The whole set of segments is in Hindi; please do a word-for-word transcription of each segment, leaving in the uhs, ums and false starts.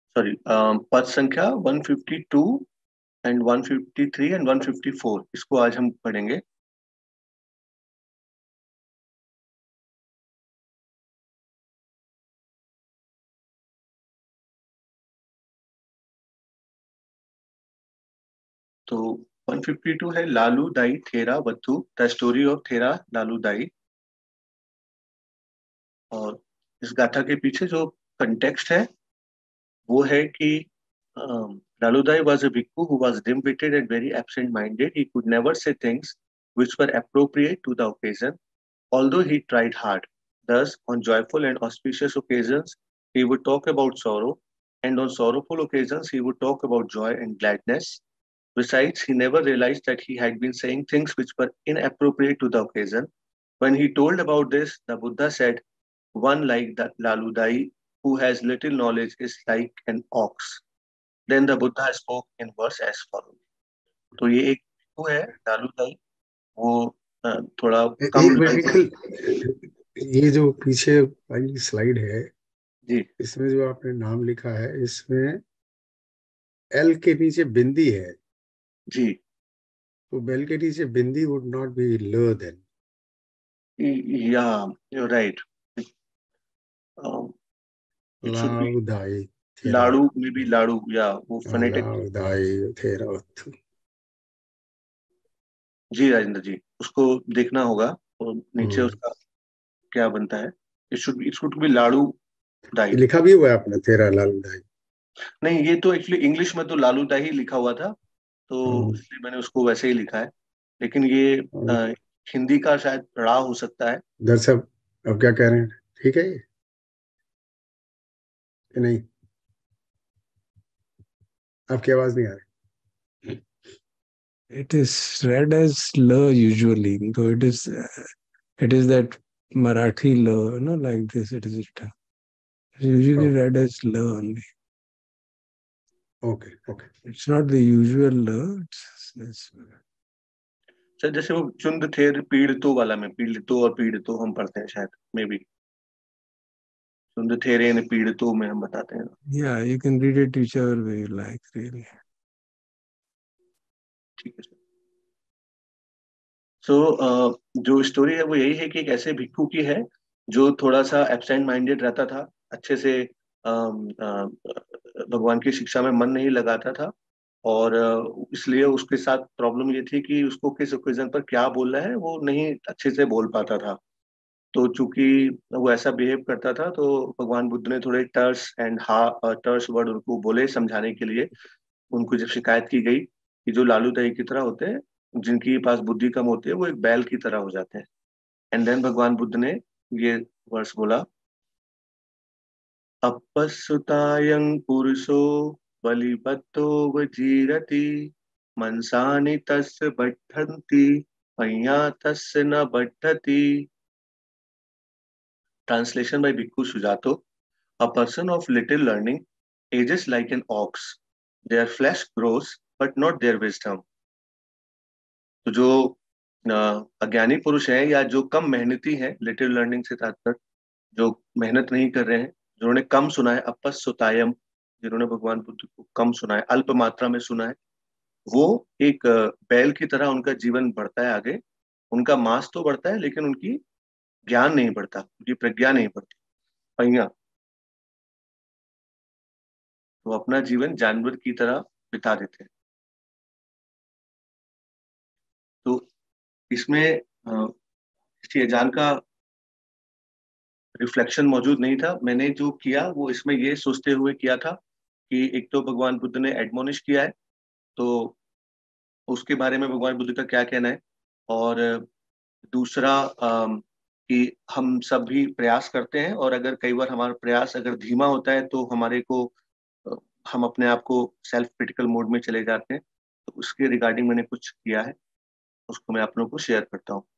सॉरी, पद संख्या one fifty two and one fifty three and one fifty four, इसको आज हम पढ़ेंगे। तो वन फिफ्टी टू है लालू दाई थेरा वथु, द स्टोरी ऑफ थेरा लालू दाई। और इस गाथा के पीछे जो कंटेक्स्ट है वो है कि um, Lalu Dai was a bhikkhu who was dim-witted and very absent-minded. He could never say things which were appropriate to the occasion, although he tried hard. Thus, on joyful and auspicious occasions, he would talk about sorrow, and on sorrowful occasions, he would talk about joy and gladness. Besides, he never realized that he had been saying things which were inappropriate to the occasion. When he told about this, the Buddha said, one like that Laludai, who has little knowledge, is like an ox. Then the Buddha spoke in verse as follows. तो ये एक वो है लालूदाई, वो अ, थोड़ा ए- कम एक knowledge- मिनट, ये जो पीछे वाली स्लाइड है, जी इसमें जो आपने नाम लिखा है, इसमें एल के नीचे बिंदी है, जी, तो बेल के नीचे बिंदी वुड नॉट बी ल देन। या you right, it should be लाउदाई थेरा, लाड़ू, मे बी लाड़ू, या वो फोनेटिक। लाउदाई थेरा वत्थु। जी राजेंद्र जी, उसको देखना होगा और नीचे हम्म, उसका क्या बनता है। It should it should be लाड़ू दाई। ये लिखा भी हुआ है आपने, थेरा लाउदाई। नहीं, ये तो एक्चुअली इंग्लिश में तो लालू दाई ही लिखा हुआ था, तो हम्म, इसलिए मैंने उसको वैसे ही लिखा है। लेकिन ये और अ, हिंदी का शायद ड़ा हो सकता है। दर्शक अब क्या कह रहे हैं, ठीक है ये कि नहीं? आपकी आवाज नहीं आ रही। It is read as la usually, though it is uh, it is that Marathi la, you know, like this. It is written. It's usually read as la only. Okay okay. It's not the usual la. It's, it's sir जैसे वो चुंद थेर पीड़ितों वाला में पीड़ितों और पीड़ितों हम पढ़ते हैं शायद, मे बी चुंद थेरे ने पीड़ितों में हम बताते हैं। yeah. You can read it whichever way you like, really. ठीक है सर। सो जो स्टोरी है वो यही है कि एक ऐसे भिक्खू की है जो थोड़ा सा एब्सेंट माइंडेड रहता था, अच्छे से अम, अ, भगवान की शिक्षा में मन नहीं लगाता था। और अ, इसलिए उसके साथ प्रॉब्लम ये थी कि उसको किस ओकेजन पर क्या बोलना है वो नहीं अच्छे से बोल पाता था। तो चूंकि वो ऐसा बिहेव करता था, तो भगवान बुद्ध ने थोड़े टर्स एंड हा टर्स वर्ड उनको बोले समझाने के लिए। उनको जब शिकायत की गई कि जो लालू दही की तरह होते हैं, जिनकी पास बुद्धि कम होती है, वो एक बैल की तरह हो जाते हैं। एंड देन भगवान बुद्ध ने ये वर्स बोला, अपसुतायं पुरुषो बलिपत्तो वजीरति मनसानि तस्य बढ़न्ति पय्या तस्य न बढ़ति। Translation by Bhikkhu Sujato. A person of little learning ages like an ox. Their flesh grows, but not their wisdom. तो जो अ, अज्ञानी पुरुष हैं या जो कम मेहनती हैं, लिटिल लर्निंग से तात्पर्य जो मेहनत नहीं कर रहे हैं, जिन्होंने कम सुना है, अपस्सुतायम, जिन्होंने भगवान बुद्ध को कम सुना है, अल्प मात्रा में सुना है, वो एक अ, बैल की तरह उनका जीवन बढ़ता है आगे। उनका मांस तो बढ़ता है लेकिन उनकी ज्ञान नहीं बढ़ता, उनकी प्रज्ञा नहीं बढ़ती। पहिया, वो अपना जीवन जानवर की तरह बिता देते हैं। तो इसमें अ, किसी अजान का रिफ्लेक्शन मौजूद नहीं था। मैंने जो किया वो इसमें ये सोचते हुए किया था कि एक तो भगवान बुद्ध ने एडमोनिश किया है, तो उसके बारे में भगवान बुद्ध का क्या कहना है। और दूसरा अम, कि हम सब भी प्रयास करते हैं, और अगर कई बार हमारा प्रयास अगर धीमा होता है तो हमारे को अ, हम अपने आप को सेल्फ क्रिटिकल मोड में चले जाते हैं। तो उसके रिगार्डिंग मैंने कुछ किया है, उसको मैं आप लोगों को शेयर करता हूँ।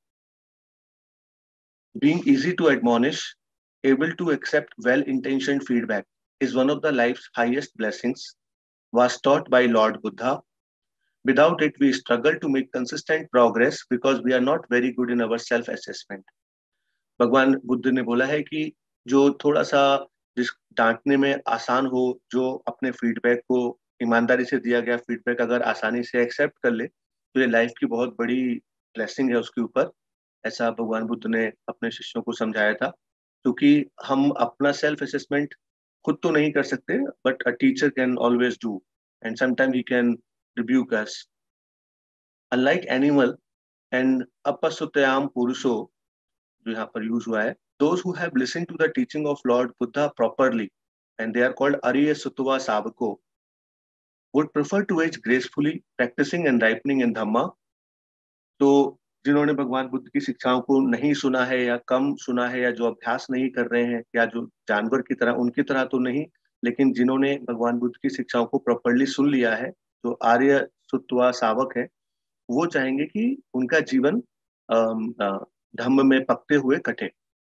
Being easy to admonish, able to accept well-intentioned feedback is one of the life's highest blessings, was taught by Lord Buddha. Without it, we struggle to make consistent progress because we are not very good in our self-assessment. भगवान बुद्ध ने बोला है कि जो थोड़ा सा जिस डांटने में आसान हो, जो अपने फीडबैक को, ईमानदारी से दिया गया फीडबैक अगर आसानी से एक्सेप्ट कर ले तो ये लाइफ की बहुत बड़ी ब्लेसिंग है उसके ऊपर। ऐसा भगवान बुद्ध ने अपने शिष्यों को समझाया था, क्योंकि हम अपना सेल्फ असेसमेंट खुद तो नहीं कर सकते, but a teacher can always do, and sometime he can rebuke us. Unlike animal and अपसुतयाम पुरुषो, जो यहाँ पर यूज हुआ है, those who have listened to the teaching of Lord Buddha properly, and they are called Arya Sutva Savako, would prefer to age gracefully, practicing and ripening in Dhamma. तो जिन्होंने भगवान बुद्ध की शिक्षाओं को नहीं सुना है या कम सुना है, या जो अभ्यास नहीं कर रहे हैं, या जो जानवर की तरह, उनकी तरह तो नहीं, लेकिन जिन्होंने भगवान बुद्ध की शिक्षाओं को प्रॉपरली सुन लिया है, जो आर्य सुत्वा सावक है, वो चाहेंगे कि उनका जीवन धम्म में पकते हुए कटे।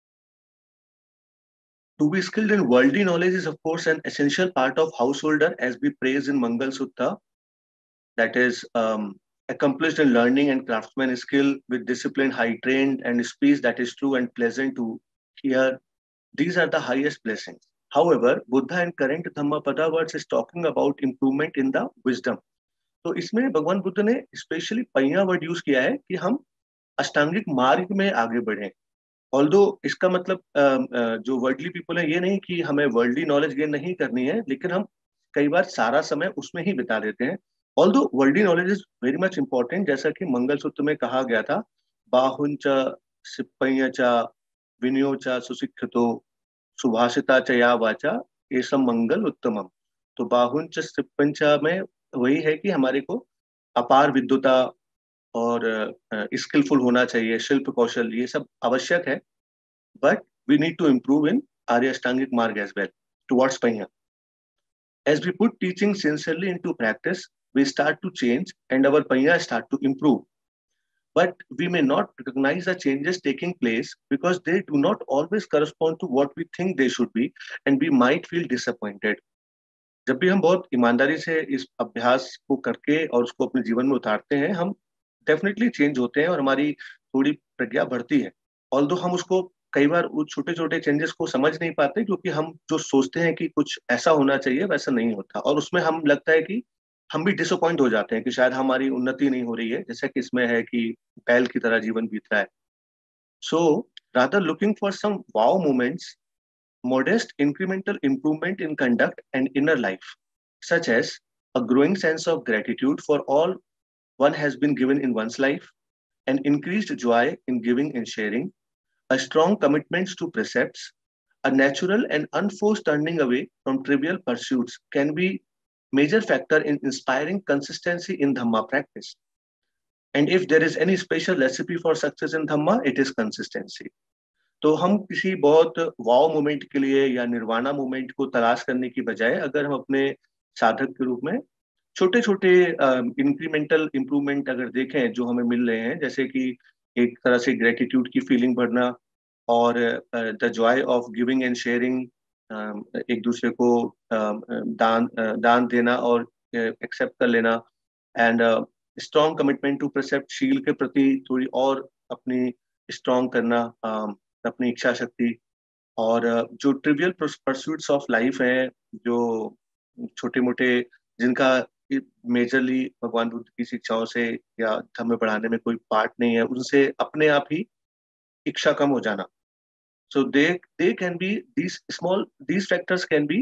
To be skilled in worldly knowledge is, of course, an essential part of householder, as we praise in Mangal Sutta. That is, um, accomplished in learning and craftsman skill with discipline, high trained, and speech that is true and pleasant to hear. These are the highest blessings. However, Buddha in current Dhammapada words is talking about improvement in the wisdom. तो इसमें भगवान बुद्ध ने स्पेशली पहिया वर्ड यूज किया है कि हम अष्टांगिक मार्ग में आगे बढ़ें। ऑल्दो इसका मतलब जो वर्ल्डली पीपल है, ये नहीं कि हमें वर्ल्डली नॉलेज गेन नहीं करनी है, लेकिन हम कई बार सारा समय उसमें ही बिता देते हैं। Although worldly knowledge is very much important, जैसा कि मंगल सूत्र में कहा गया था, बाहुंच सिप्पय्य विनियोच सुशिक्षितो सुभाषिता च या वाचा एसम मंगल उत्तमम। तो बाहुंच सिप्पंच में वही है कि हमारे को अपार विद्वता और स्किलफुल होना चाहिए, शिल्प कौशल, ये सब आवश्यक है, but we need to improve in Arya Ashtangik Marg as well, towards Panya. As we put teaching sincerely into practice, we start to change and our Panya start to improve. But we may not recognize the changes taking place because they do not always correspond to what we think they should be, and we might feel disappointed. जब भी हम बहुत ईमानदारी से इस अभ्यास को करके और उसको अपने जीवन में उतारते हैं, हम डेफिनेटली चेंज होते हैं और हमारी थोड़ी प्रज्ञा बढ़ती है। ऑल्दो हम उसको कई बार उस छोटे छोटे चेंजेस को समझ नहीं पाते, क्योंकि हम जो सोचते हैं कि कुछ ऐसा होना चाहिए, वैसा नहीं होता, और उसमें हम लगता है कि हम भी डिसअपॉइंट हो जाते हैं कि शायद हमारी उन्नति नहीं हो रही है, जैसा कि इसमें है कि बैल की तरह जीवन बीत रहा है। So rather looking for some wow moments, modest incremental improvement in conduct and inner life, such as a growing sense of gratitude for all one has been given in one's life, an increased joy in giving and sharing, a strong commitment to precepts, a natural and unforced turning away from trivial pursuits can be major factor in inspiring consistency in Dhamma practice. And if there is any special recipe for success in Dhamma, it is consistency. तो हम किसी बहुत वाव मोमेंट के लिए या निर्वाणा मोमेंट को तलाश करने की बजाय, अगर हम अपने साधक के रूप में छोटे छोटे इंक्रीमेंटल इम्प्रूवमेंट अगर देखें जो हमें मिल रहे हैं, जैसे कि एक तरह से ग्रेटिट्यूड की फीलिंग बढ़ना, और the joy of giving and sharing, एक दूसरे को दान दान देना और एक्सेप्ट कर लेना, and strong commitment to precept, शील के प्रति थोड़ी और अपनी स्ट्रॉन्ग करना, अपनी इच्छा शक्ति, और जो ट्रिवियल परस्यूट्स ऑफ लाइफ हैं, जो छोटे मोटे, जिनका मेजरली भगवान बुद्ध की शिक्षाओं से या धर्म बढ़ाने में कोई पार्ट नहीं है, उनसे अपने आप ही इच्छा कम हो जाना। So they they can be these small these factors can be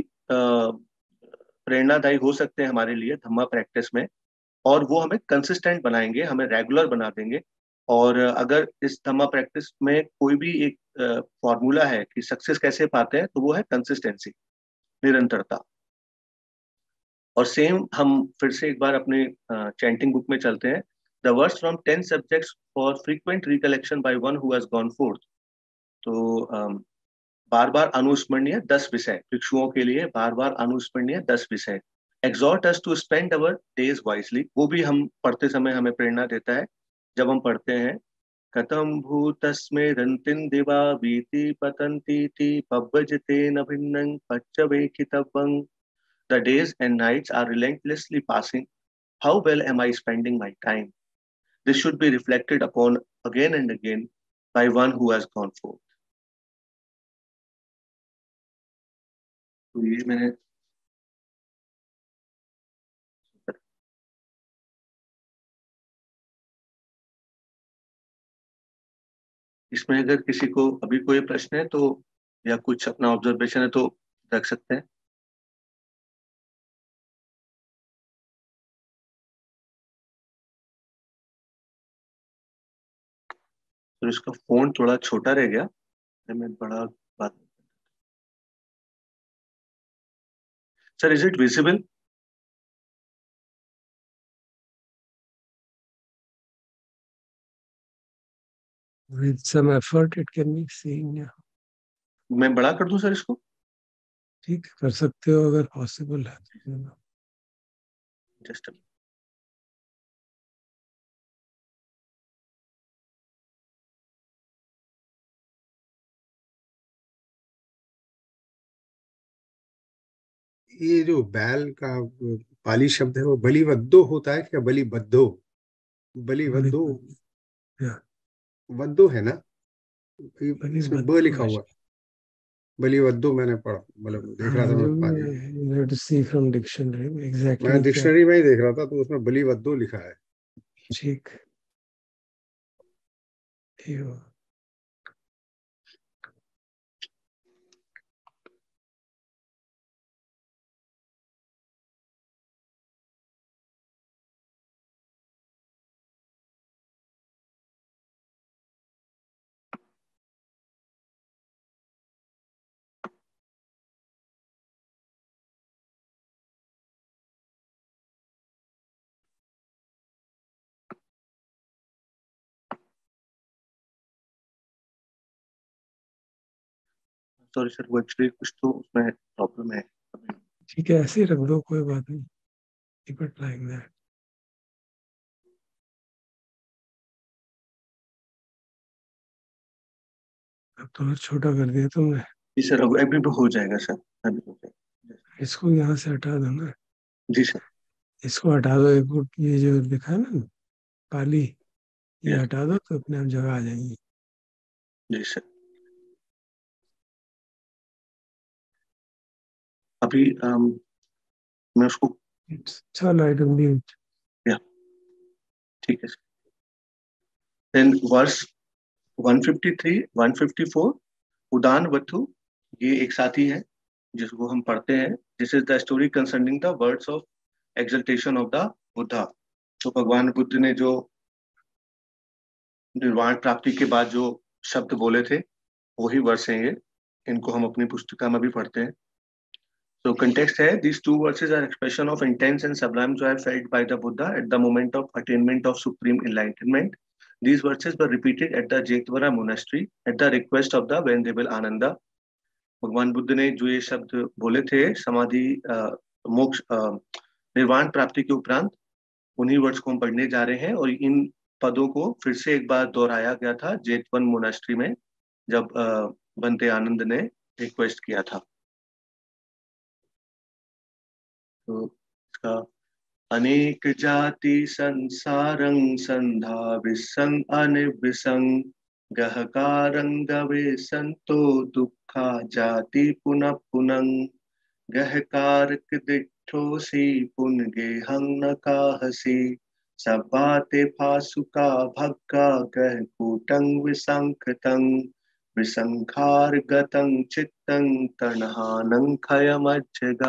प्रेरणादायी हो सकते हैं हमारे लिए धम्मा प्रैक्टिस में, और वो हमें कंसिस्टेंट बनाएंगे, हमें रेगुलर बना देंगे। और अगर इस धम्मा प्रैक्टिस में कोई भी एक फॉर्मूला है कि सक्सेस कैसे पाते हैं, तो वो है कंसिस्टेंसी, निरंतरता। और सेम हम फिर से एक बार अपने चैंटिंग बुक में चलते हैं, the words from ten subjects for frequent recollection by one who has gone forth. तो um, बार बार अनुस्मरणीय दस विषय, भिक्षुओं के लिए बार बार अनुस्मरणीय दस विषय। Exhort us to spend our days wisely, वो भी हम पढ़ते समय हमें प्रेरणा देता है जब हम पढ़ते हैं, कथम भूतस्मे रंतिन दिवा बीति पतंती ती पब्बजतेन भिन्नं पच्चवेकितव्यं, the days and nights are relentlessly passing, how well am I spending my time, this should be reflected upon again and again by one who has gone forth. तो ये मैंने इसमें अगर किसी को अभी कोई प्रश्न है तो या कुछ अपना ऑब्जर्वेशन है तो रख सकते हैं। तो इसका फोन थोड़ा छोटा रह गया, मैं बड़ा बात। Sir, is it visible? With some effort, it can be seen. Yeah. मैं बड़ा कर दूं सर इसको? ठीक है, कर सकते हो अगर पॉसिबल है तो। जस्ट ये जो बैल का पाली शब्द है वो बलिवद्दो होता है क्या? बलिबद्धो, बड़ी बलिवद्दो, या वद्दो है ना? ये बड़ी इसमें ब बदो लिखा है। हुआ है। बलिवद्दो मैंने पढ़ा, मतलब देख रहा हाँ, था मैं जो पाली। भी टू सी फ्रॉम डिक्शनरी मैं एग्जैक्टली क्या। डिक्शनरी में ही देख रहा था तो उसमें बलिवद्दो लिखा है। ठीक, ठीक हो। सॉरी सर, वो एक्चुअली कुछ तो उसमें प्रॉब्लम है अभी। ठीक है, ऐसे ही रख दो, कोई बात नहीं। Keep it like that. अब तो और छोटा कर दिया तुमने। जी सर, अब अभी भी हो जाएगा सर, अभी हो जाएगा। इसको यहाँ से हटा दो ना। जी सर। इसको हटा दो, एक फुट ये जो लिखा है ना पाली, ये यस। हटा दो तो अपने आप जगह आ जाएंगी। जी सर। अभी अम, मैं उसको, चलो आई डोंट नीड। या ठीक है sir. Then verse one fifty three, one fifty four, Udana वथु, ये एक साथी है जिसको हम पढ़ते हैं। This is the story concerning the words of exaltation of the Buddha. तो भगवान बुद्ध ने जो निर्वाण प्राप्ति के बाद जो शब्द बोले थे वही वर्ष हैं ये। इनको हम अपनी पुस्तिका में भी पढ़ते हैं। So context है, these two verses are expression of intense and sublime joy felt by the Buddha at the moment of attainment of supreme enlightenment. These verses were repeated at the Jetwara monastery at the request of the Venerable Ananda. भगवान बुद्ध ने जो ये शब्द बोले थे समाधि अ, मोक्ष अ, निर्वाण प्राप्ति के उपरांत, उन्हीं वर्ड्स को हम पढ़ने जा रहे हैं। और इन पदों को फिर से एक बार दोहराया गया था जेतवन मोनास्ट्री में, जब अ, बनते आनंद ने रिक्वेस्ट किया था। तो इसका अनेक जाति संसारं संधा विसंग अनिविसंग गहकारं गवे संतो दुखा जाति पुनः पुनंग गहकारक दिठोसी पुनगेहं न काहसी सबाते फासुका भग्गा गह कूटं विसंखतं विसंखार गतं चित्तं तणहानं खयमज्जगा।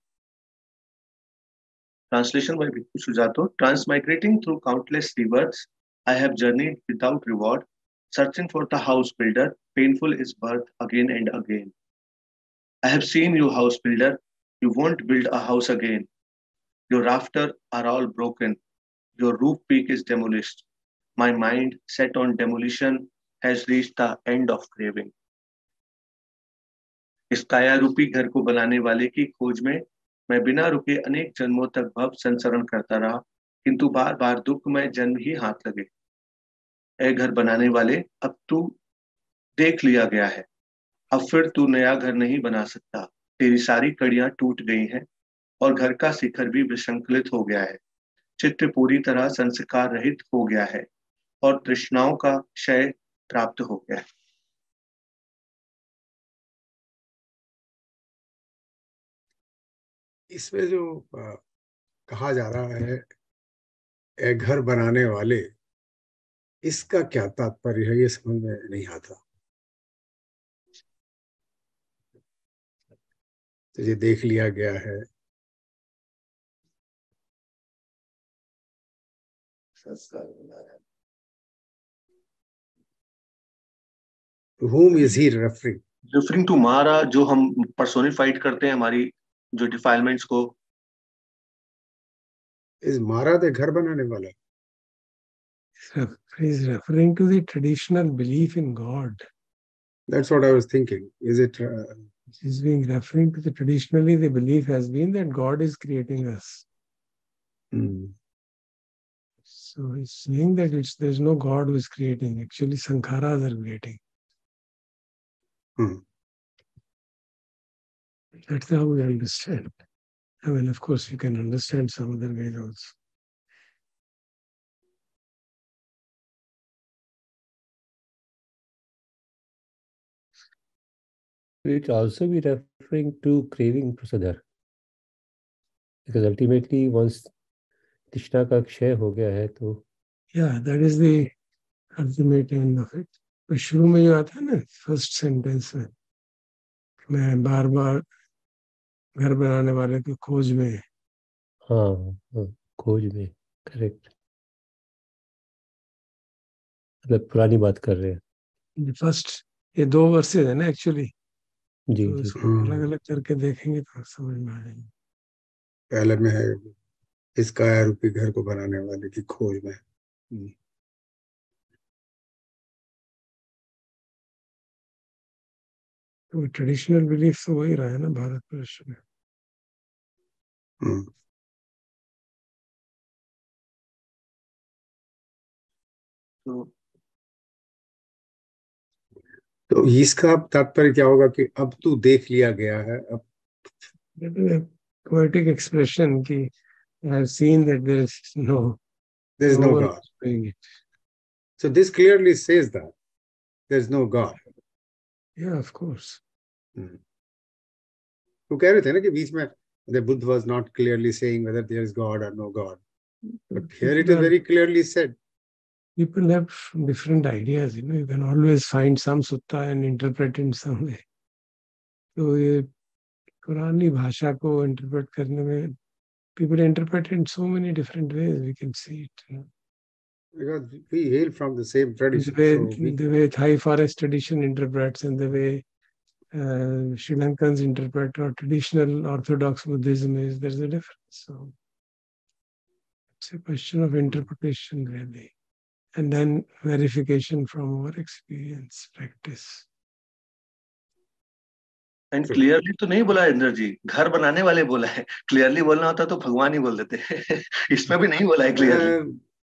Translation by Bhikkhu Sujato. Transmigrating through countless rivers, I have journeyed without reward, searching for the house builder. Painful is birth again and again. I have seen you, house builder. You won't build a house again. Your rafters are all broken. Your roof peak is demolished. My mind, set on demolition, has reached the end of craving. इस काया रूपी घर को बनाने वाले की खोज में मैं बिना रुके अनेक जन्मों तक भव संसरण करता रहा, किंतु बार बार दुखमय जन्म ही हाथ लगे। ए घर बनाने वाले, अब तू देख लिया गया है, अब फिर तू नया घर नहीं बना सकता। तेरी सारी कड़ियां टूट गई हैं और घर का शिखर भी विसंकलित हो गया है। चित्त पूरी तरह संस्कार रहित हो गया है और तृष्णाओं का क्षय प्राप्त हो गया है। इसमें जो आ, कहा जा रहा है ए घर बनाने वाले, इसका क्या तात्पर्य है, ये समझ में नहीं आता। तो ये देख लिया गया है, whom is he referring? Referring to Mara, जो हम पर्सोनिफाइड करते हैं हमारी जो डिफाइलमेंट्स को। इस मारा दे घर बनाने वाला? He's referring to the traditional belief in God. That's what I was thinking. Is it? Uh, He's being referring to the traditionally the belief has been that God is creating us. hmm. So he's saying that it's there's no God who is creating. Actually, sankharas are creating. Hmm. That's how we understand. I mean, of course, you can understand some other ways also. It also be referring to craving prasadhar. Because ultimately, once Krishna ka kshay ho gaya hai, to Yeah, that is the ultimate end of it. तो शुरू में जो आता है ना फर्स्ट सेंटेंस में, मैं बार बार घर बनाने वाले की खोज में। हाँ, हाँ खोज में, करेक्ट। मतलब पुरानी बात कर रहे हैं। फर्स्ट ये दो वर्सेज है ना एक्चुअली, जी तो जी। इसको अलग अलग करके देखेंगे तो समझ में आ जाएंगे। पहले में है इस काया रूपी घर को बनाने वाले की खोज में। तो ट्रेडिशनल बिलीफ तो वही रहा है ना भारतवर्ष में। हम्म। तो तो इसका तात्पर्य क्या होगा कि अब तू देख लिया गया है। अब पोएटिक एक्सप्रेशन की I have seen that there is no there is no no one God. doing it. So this clearly says that there is no God. Yeah, of course. Hmm. तो कह रहे थे ना कि बीच में the Buddha was not clearly saying whether there is God or no God, but here it is very clearly said. People have different ideas, you know. You can always find some sutta and interpret in some way. तो ये पुरानी भाषा को interpret करने में people interpret in so many different ways. We can see it. You know? Because we hail from the same tradition. The way, so we, the way Thai forest tradition interprets and the way uh, Sri Lankans interpret or traditional Orthodox Buddhism is, there's a difference. So it's a question of interpretation really. And then verification from our experience, practice. And clearly तो नहीं बोला इंद्र जी, घर बनाने वाले बोला है। क्लियरली बोलना होता तो भगवान ही बोल देते। इसमें भी नहीं बोला है clearly.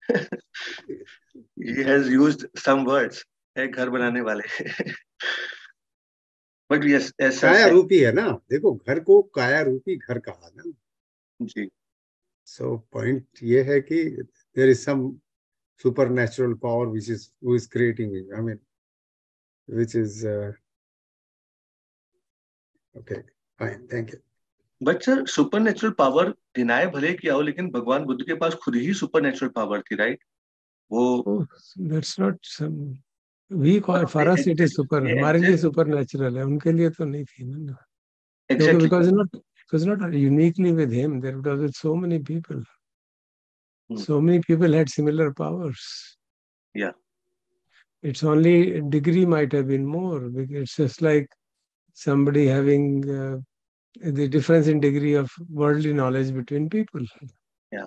He has used some words, है घर बनाने वाले। बट यस ऐसा काया रूपी है ना, देखो घर को काया रूपी घर कहा ना जी। सो पॉइंट ये है कि there is some supernatural power which is who is creating it. I mean, which is uh, okay, fine, thank you. But sir supernatural power deny भले किया हो, लेकिन भगवान बुद्ध के पास खुद ही सुपर नेचुरल पावर थी, राइट? वो oh, that's not some we call for us it is super, हमारे लिए सुपर नेचुरल है, उनके लिए तो नहीं थी ना। Exactly. Because it's not, it was not uniquely with him, there was with so many people. Hmm. So many people had similar powers. Yeah. It's only degree might have been more, because it's just like somebody having uh, the difference in degree of worldly knowledge between people. Yeah.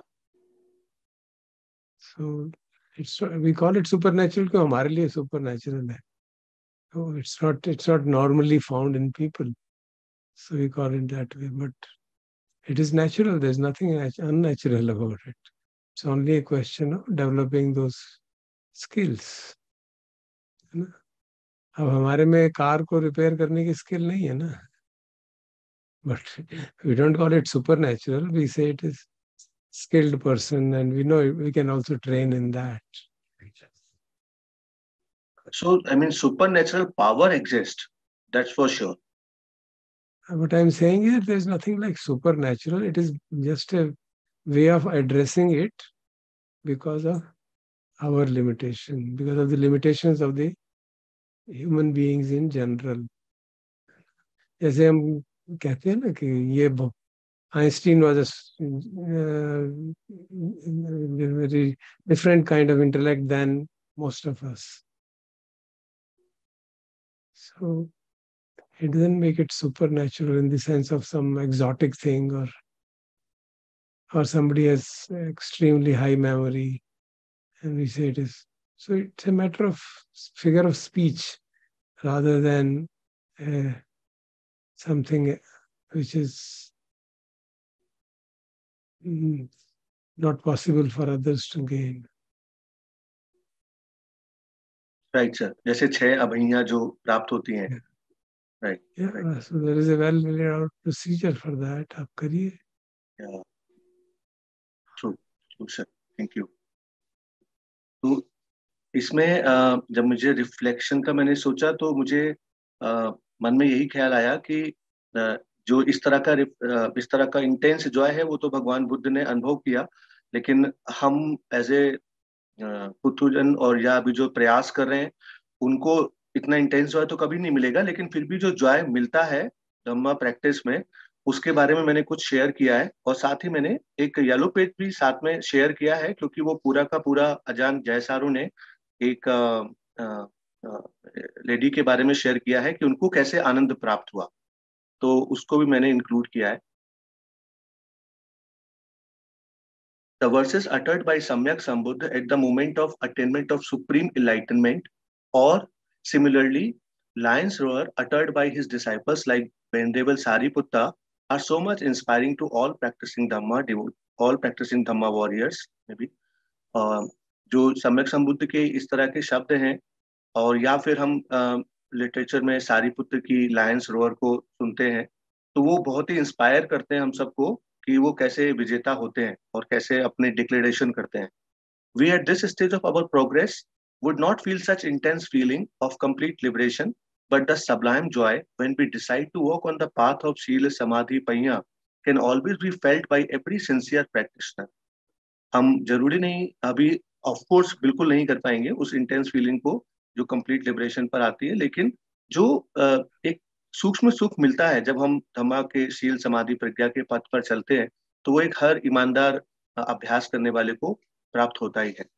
So it's we call it supernatural because हमारे लिए supernatural है. Oh, it's not it's not normally found in people. So we call it that way, but it is natural. There's nothing unnatural about it. It's only a question of developing those skills. अब हमारे में कार को रिपेयर करने की स्किल नहीं है ना, but we don't call it supernatural. We say it is skilled person, and we know we can also train in that. So I mean, supernatural power exists. That's for sure. what I'm saying is there's nothing like supernatural. It is just a way of addressing it because of our limitation, because of the limitations of the human beings in general. जैसे हम कहते हैं ना कि ये Einstein was a uh, very different kind of intellect than most of us. So it doesn't make it supernatural in the sense of some exotic thing, or or somebody has extremely high memory and we say it is. So it's a matter of figure of speech rather than uh, something which is mm, not possible for others to gain. Right, sir. जैसे छह अभैया जो प्राप्त होती हैं. Yeah. Right. Yeah, right. so there is a well laid out procedure for that. आप करिए. Yeah. True. True, sir. Thank you. तो इसमें uh, जब मुझे रिफ्लेक्शन का मैंने सोचा तो मुझे uh, मन में यही ख्याल आया कि uh, जो इस तरह का uh, इस तरह का इंटेंस जॉय है वो तो भगवान बुद्ध ने अनुभव किया, लेकिन हम एज ए पुथुजन और या अभी जो प्रयास कर रहे हैं उनको इतना इंटेंस जॉय तो कभी नहीं मिलेगा, लेकिन फिर भी जो जॉय मिलता है धम्मा प्रैक्टिस में उसके बारे में मैंने कुछ शेयर किया है, और साथ ही मैंने एक येलो पेज भी साथ में शेयर किया है क्योंकि वो पूरा का पूरा अजान जयसारू ने एक लेडी के बारे में शेयर किया है कि उनको कैसे आनंद प्राप्त हुआ, तो उसको भी मैंने इंक्लूड किया है. The verses uttered by Samyak Sambuddha at the moment of attainment of supreme enlightenment, or similarly, lion's roar uttered by his disciples like Venerable Sariputta, are so much inspiring to all practicing Dhamma, all practicing Dhamma warriors. Maybe uh, जो सम्यक संबुद्ध के इस तरह के शब्द हैं, और या फिर हम लिटरेचर uh, में सारीपुत्र की लायंस रोअर को सुनते हैं तो वो बहुत ही इंस्पायर करते हैं हम सबको कि वो कैसे विजेता होते हैं और कैसे अपने डिक्लेरेशन करते हैं. We at this stage of our progress would not feel such intense feeling of complete liberation, but the sublime joy when we decide to walk on the path of Shila Samadhi Panya can always be felt by every sincere practitioner. हम जरूरी नहीं अभी ऑफ कोर्स बिल्कुल नहीं कर पाएंगे उस इंटेंस फीलिंग को जो कंप्लीट लिबरेशन पर आती है, लेकिन जो एक सूक्ष्म सुख मिलता है जब हम धम्मा के शील समाधि प्रज्ञा के पथ पर चलते हैं तो वो एक हर ईमानदार अभ्यास करने वाले को प्राप्त होता ही है.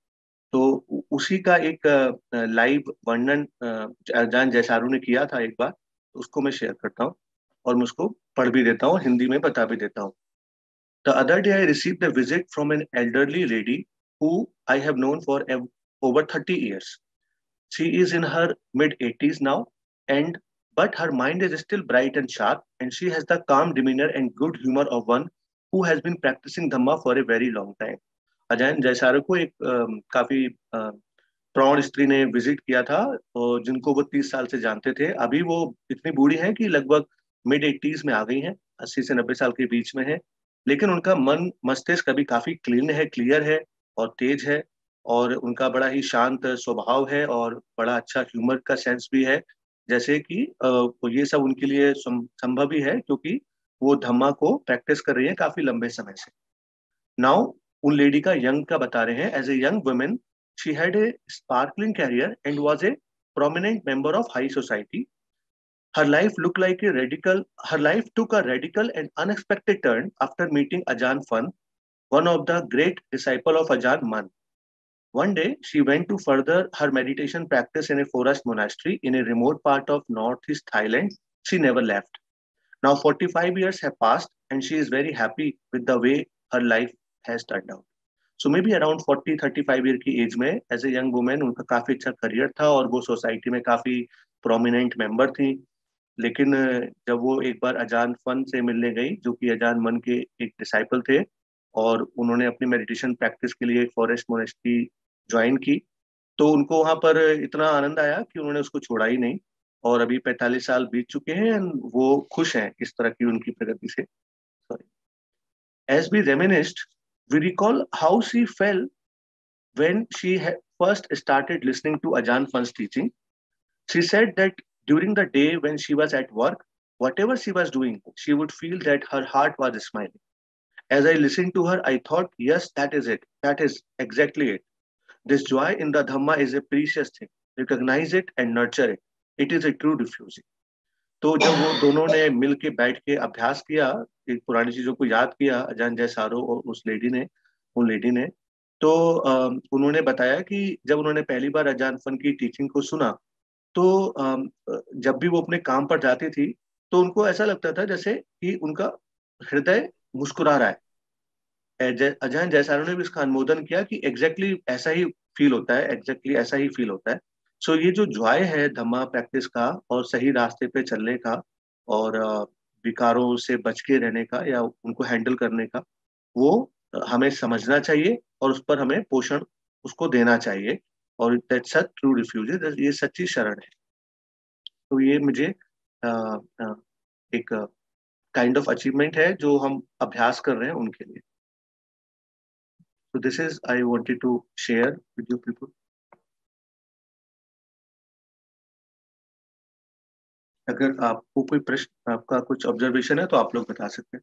तो उसी का एक लाइव वर्णन अजान जयसारू ने किया था एक बार, उसको मैं शेयर करता हूँ और मैं उसको पढ़ भी देता हूँ, हिंदी में बता भी देता हूँ. The other day I received a visit from an elderly lady who I have known for over thirty years. She is in her mid eighties now, and but her mind is still bright and sharp, and she has the calm demeanor and good humor of one who has been practicing Dhamma for a very long time. अजान जयसारू को एक uh, काफी uh, प्रौढ़ स्त्री ने विजिट किया था और जिनको वो तीस साल से जानते थे. अभी वो इतनी बूढ़ी हैं कि लगभग मिड एटीज में आ गई हैं, अस्सी से नब्बे साल के बीच में है, लेकिन उनका मन मस्तिष्क अभी काफी क्लीन है, क्लियर है और तेज है, और उनका बड़ा ही शांत स्वभाव है और बड़ा अच्छा ह्यूमर का सेंस भी है, जैसे कि ये सब उनके लिए संभव ही है क्योंकि वो धम्मा को प्रैक्टिस कर रही है काफी लंबे समय से. नाउ उन लेडी का यंग का बता रहे हैं. As a young women she had a sparkling career and was a prominent member of high society. Her life looked like a radical, her life took a radical and unexpected turn after meeting Ajahn Fuan, one of the great disciples of Ajahn Mun. One day, she went to further her meditation practice in a forest monastery in a remote part of northeast Thailand. She never left. Now forty-five years have passed and she is very happy with the way her life has turned out. So maybe around forty thirty-five year की एज में as a young woman उनका काफी अच्छा करियर था और वो सोसाइटी में काफी प्रोमिनेंट मेंबर थी. लेकिन जब वो एक बार अजान फन से मिलने गई जो कि अजान मन के एक डिसाइपल थे और उन्होंने अपनी मेडिटेशन प्रैक्टिस के लिए फॉरेस्ट मोनेस्ट्री ज्वाइन की, तो उनको वहां पर इतना आनंद आया कि उन्होंने उसको छोड़ा ही नहीं, और अभी पैंतालीस साल बीत चुके हैं, वो खुश हैं इस तरह की उनकी प्रगति से. Sorry. As we reminisced, we recall how she felt when she first started listening to Ajahn Fun's teaching. She said that during the day when she was at work, whatever she was doing, she would feel that her heart was smiling. As I listened to her, I thought, yes, that is it. That is exactly it. This joy in the Dhamma is a precious thing. Recognize it and nurture it. It is a true diffusing. तो जब वो दोनों ने मिल के बैठ के अभ्यास किया, एक पुरानी चीजों को याद किया, अजान जयसारो और उस लेडी ने उन लेडी ने तो अम, उन्होंने बताया कि जब उन्होंने पहली बार अजान फन की टीचिंग को सुना, तो अम, जब भी वो अपने काम पर जाती थी, तो उनको ऐसा लगता था जैसे कि उनका हृदय मुस्कुरा रहा है। अजय- अजहन जयसारो ने भी इसका अनुमोदन किया कि एग्जैक्टली exactly ऐसा ही फील होता है, एग्जैक्टली exactly ऐसा ही फील होता है। सो so, ये जो जॉय है धम्मा प्रैक्टिस का और सही रास्ते पे चलने का और अ, विकारों से बच के रहने का या उनको हैंडल करने का, वो हमें समझना चाहिए और उस पर हमें पोषण उसको देना चाहिए। और दैट्स अ ट्रू रिफ्यूज, ये सच्ची शरण है। तो ये मुझे अ, अ, एक काइंड ऑफ अचीवमेंट है जो हम अभ्यास कर रहे हैं उनके लिए। So this is I wanted to share with you people. अगर आपको कोई प्रश्न, आपका कुछ ऑब्जर्वेशन है तो आप लोग बता सकते हैं।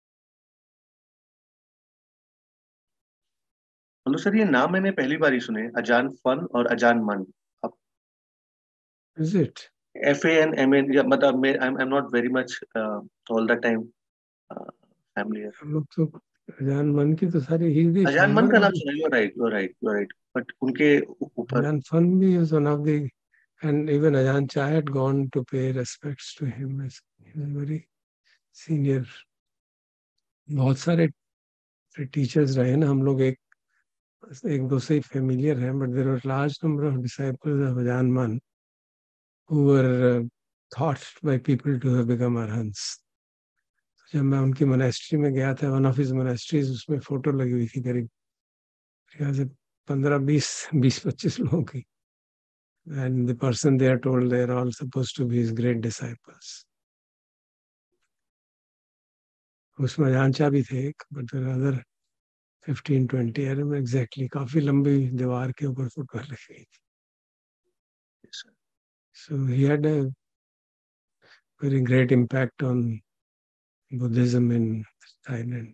हेलो सर, ये नाम मैंने पहली बार ही सुने, अजान फन और अजान मन। अब Is it? F A N M N, या मतलब मैं I am not very much all the time familiar. हम लोग तो अजान मन की तो सारी हिंदी अजान मन का फाउंडर नाम ऑफ सुना, you right you right you right, but उनके ऊपर अजान फन भी is one of the, and even Ajahn Chah had gone to pay respects to him as he was very senior. बहुत सारे टीचर्स रहे ना, हम लोग एक एक दो से फेमिलियर हैं, but there were large number of disciples of Ajahn Mun who were uh, thought by people to have become arhants. जब मैं उनकी मोनेस्ट्री में गया था, वन ऑफ हिज मोनेस्ट्रीज, उसमें फोटो लगी हुई थी करीब से पंद्रह बीस बीस पच्चीस लोगों की, and the person they are told they are all supposed to be his great disciples. उसमें अजान चा भी थे एक, बट अदर फिफ्टीन ट्वेंटी, अरे मैं एग्जैक्टली, काफी लंबी दीवार के ऊपर फोटो लगी हुई थी। So he had a very great impact on Buddhism in Thailand.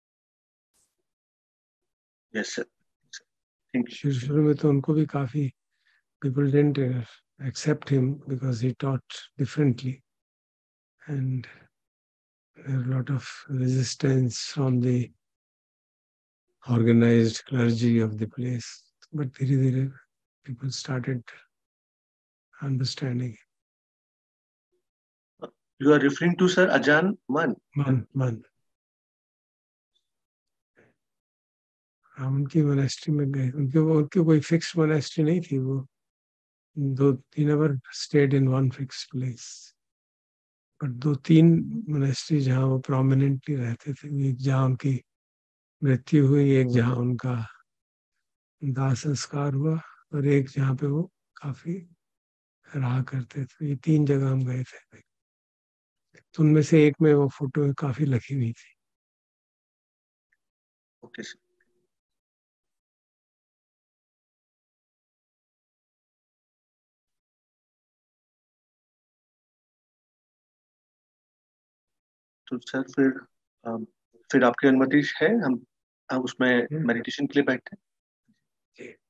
Yes sir, thank you. शुरू शुरू में तो उनको भी काफी people didn't uh, accept him because he taught differently, and there were a lot of resistance from the organized clergy of the place. But dhire dhire people started understanding. You are referring to sir Ajahn Man? Man, man. हम उनकी मोनेस्ट्री में गए, उनके वो उनकी कोई फिक्स मोनेस्ट्री नहीं थी, वो दो तीन never stayed in one fix place, but दो तीन मोनेस्ट्री जहाँ वो प्रोमिनेंटली रहते थे, एक जहाँ उनकी मृत्यु हुई, एक जहाँ उनका दाह संस्कार हुआ, और एक जहाँ पे वो काफी रहा करते थे। ये तीन जगह हम गए थे, तो उनमें से एक में वो फोटो काफी लगी हुई थी। Okay sir. तो सर फिर अम, फिर आपकी अनुमति है, हम हम उसमें मेडिटेशन के लिए बैठते हैं।